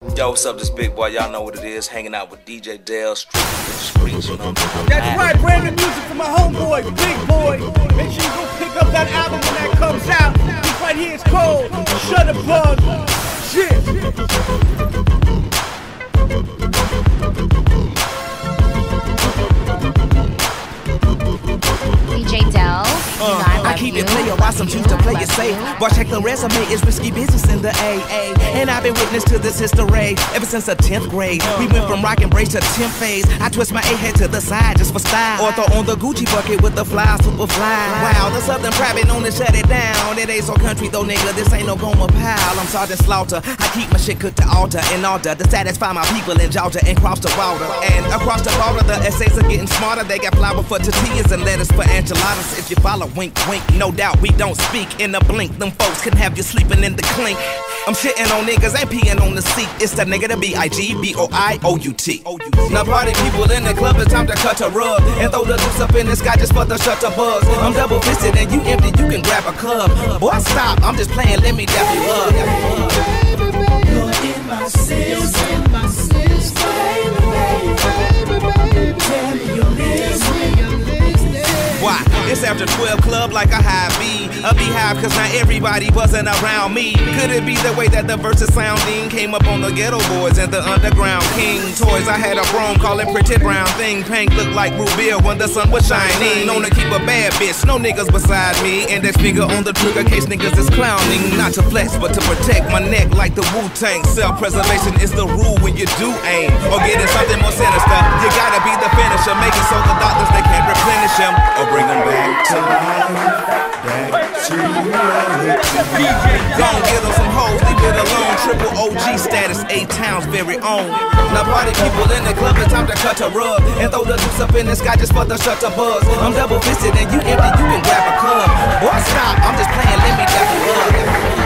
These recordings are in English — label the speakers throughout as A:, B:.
A: Yo, what's up, this big boy? Y'all know what it is. Hanging out with DJ Dale, streets, you know.
B: That's right, brand new music for my homeboy, Big Boy. Make sure you go pick up that album when that comes out. This right here is called Shutterbug.
C: DJ Dell,
D: I keep it player while some choose to play it safe. Boy, check the resume, it's risky business in the AA. And I've been witness to this history ever since the 10th grade. We went from rock and brace to 10th phase. I twist my A head to the side just for style. Or throw on the Gucci bucket with the fly, super fly. Wow, the Southern private known to shut it down. It ain't so country though, nigga, this ain't no Goma pile. I'm Sergeant Slaughter, I keep my shit cooked to altar in order to satisfy my people in Georgia and cross the water. And across the border, the essays are getting smarter. They got flour for tortillas and lettuce for enchiladas. If you follow, wink, wink, no doubt we don't speak in a blink. Them folks can have you sleeping in the clink. I'm shitting on niggas, ain't peeing on the seat. It's the nigga to B-I-G-B-O-I-O-U-T. Now party people in the club, it's time to cut a rug and throw the loose up in the sky just for the shutter buzz. I'm double fisted and you empty, you can grab a club. Boy, stop, I'm just playing, let me dap you up.
E: You're in my system, baby. Tell me you're listening.
D: Why? It's after 12 club like a high B. A beehive cause not everybody wasn't around me. Could it be the way that the verses sounding came up on the ghetto boys and the underground king toys? I had a broom calling pretty brown thing. Pink looked like Rubia when the sun was shining. Known to keep a bad bitch, no niggas beside me. Index finger on the trigger case niggas is clowning. Not to flex but to protect my neck like the Wu-Tang. Self-preservation is the rule when you do aim. Or getting something more sinister, you gotta be the finisher. Make it so the doctors they can't replenish him. Or bring them back to life, back to reality. Don't give them some hoes, leave it alone. Triple OG status, A-Town's very own. Now party people in the club, it's time to cut a rug and throw the juice up in the sky just for the shutter buzz. I'm double fisted and you empty, you can grab a club. Boy, stop, I'm just playing, let me dap you up.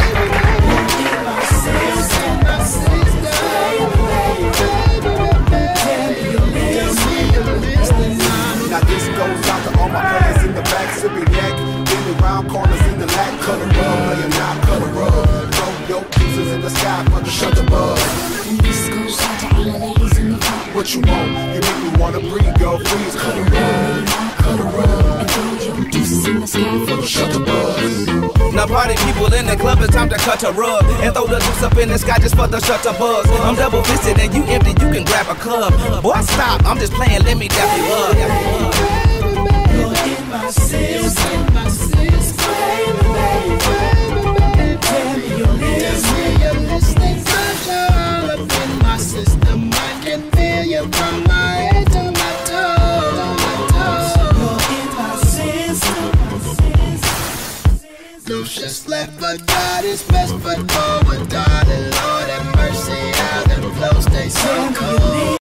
F: Now this goes out to all my brothers in the back, sipping yak, in the round corners in the lack, cut a rub, play a knob, cut a rub, throw your pieces in the sky for the Shutterbug.
E: This goes out to all the ladies in the front.
F: What you want? You make me wanna breathe, girl, please cut a rub, cut a rub,
E: And throw your deuces in the sky for the Shutterbug.
D: Now party people in the club, it's time to cut a rug and throw the juice up in the sky just for the shutter buzz. I'm double fisted and you empty, you can grab a club. Boy, stop, I'm just playing, let me dap you up.
E: You're in my system, baby. Tell me you're listening.
G: All up in my system, I can feel you from my head to my toes.
E: You're in my system.
G: Loose just left, but God is best foot forward, darling. Lord have mercy, how them flows stay so cold.